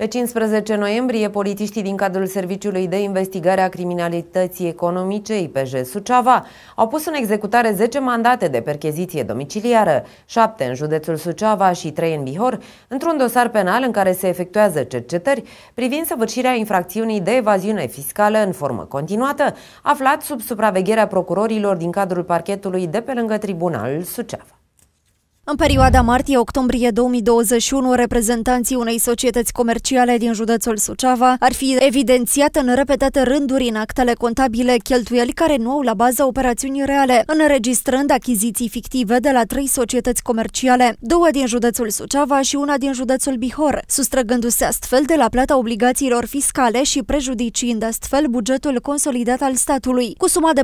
Pe 15 noiembrie, polițiștii din cadrul Serviciului de Investigare a Criminalității Economice, IPJ Suceava, au pus în executare 10 mandate de percheziție domiciliară, 7 în județul Suceava și 3 în Bihor, într-un dosar penal în care se efectuează cercetări privind săvârșirea infracțiunii de evaziune fiscală în formă continuată, aflat sub supravegherea procurorilor din cadrul parchetului de pe lângă Tribunalul Suceava. În perioada martie-octombrie 2021, reprezentanții unei societăți comerciale din județul Suceava ar fi evidențiat în repetate rânduri în actele contabile cheltuieli care nu au la bază operațiuni reale, înregistrând achiziții fictive de la 3 societăți comerciale, 2 din județul Suceava și una din județul Bihor, sustrăgându-se astfel de la plata obligațiilor fiscale și prejudiciind astfel bugetul consolidat al statului, cu suma de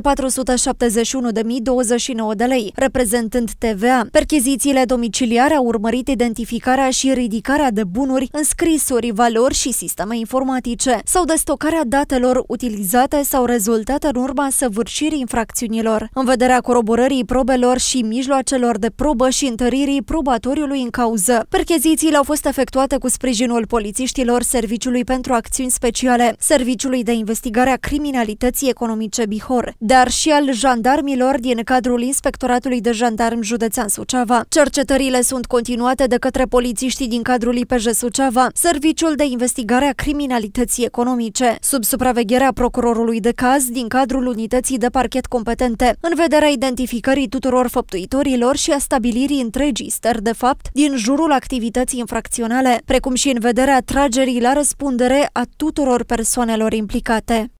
471.029 de lei, reprezentând TVA. Perchezițiile domiciliare au urmărit identificarea și ridicarea de bunuri, înscrisuri, valori și sisteme informatice sau de stocarea datelor utilizate sau rezultate în urma săvârșirii infracțiunilor, în vederea coroborării probelor și mijloacelor de probă și întăririi probatoriului în cauză. Perchezițiile au fost efectuate cu sprijinul polițiștilor Serviciului pentru Acțiuni Speciale, Serviciului de Investigare a Criminalității Economice Bihor, dar și al jandarmilor din cadrul Inspectoratului de Jandarmi Județean Suceava. Cercetările sunt continuate de către polițiștii din cadrul IPJ Suceava, Serviciul de Investigare a Criminalității Economice, sub supravegherea procurorului de caz din cadrul unității de parchet competente, în vederea identificării tuturor făptuitorilor și a stabilirii întregii stări de fapt din jurul activității infracționale, precum și în vederea tragerii la răspundere a tuturor persoanelor implicate.